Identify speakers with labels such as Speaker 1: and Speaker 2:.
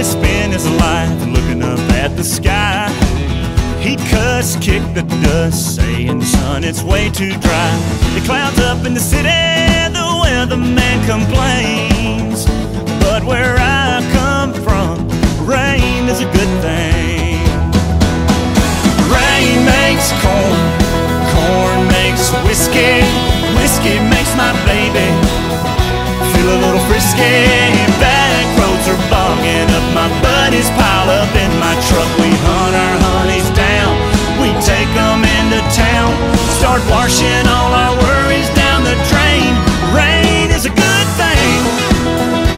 Speaker 1: he spent his life looking up at the sky. He'd cuss, kick the dust, saying, son, it's way too dry. The clouds up in the city, the weatherman complains, but where I come from, rain is a good thing. Rain makes corn, corn makes whiskey, whiskey makes my baby feel a little frisky.